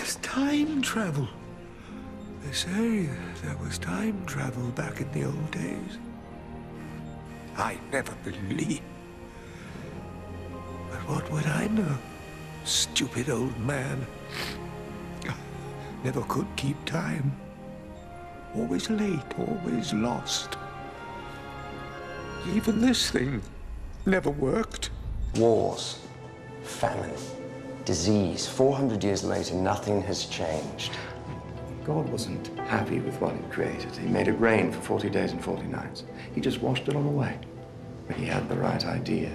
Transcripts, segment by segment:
There's time travel. They say there was time travel back in the old days. I never believed. But what would I know? Stupid old man. Never could keep time. Always late, always lost. Even this thing never worked. Wars, famine, disease. 400 years later, nothing has changed. God wasn't happy with what he created. He made it rain for 40 days and 40 nights. He just washed it all away. But he had the right idea.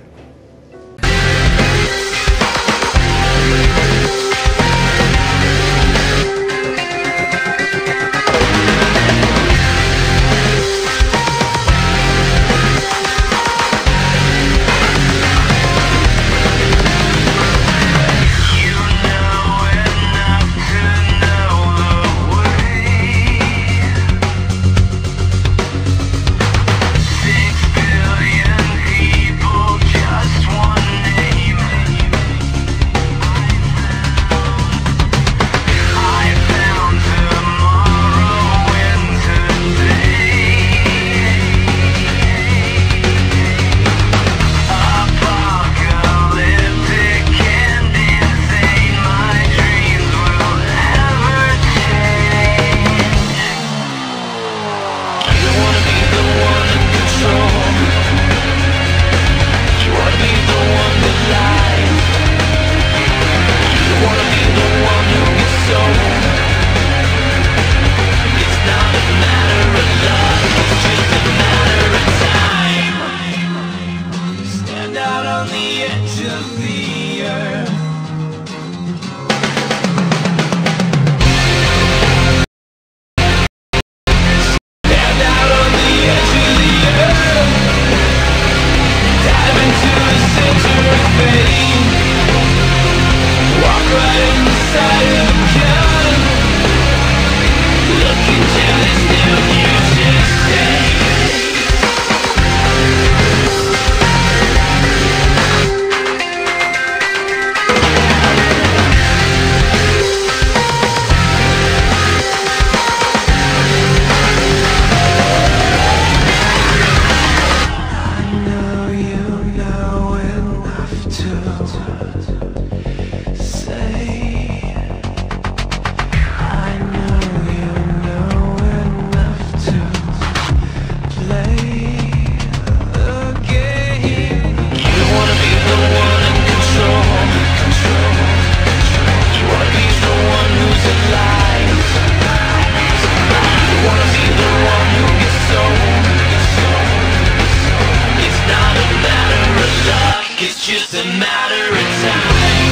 It's just a matter of time.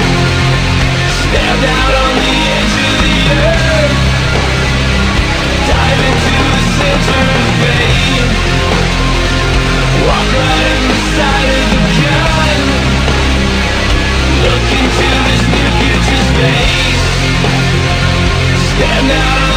Stand out on the edge of the earth, dive into the center of fate, walk right inside of the gun, look into this new future space. Stand out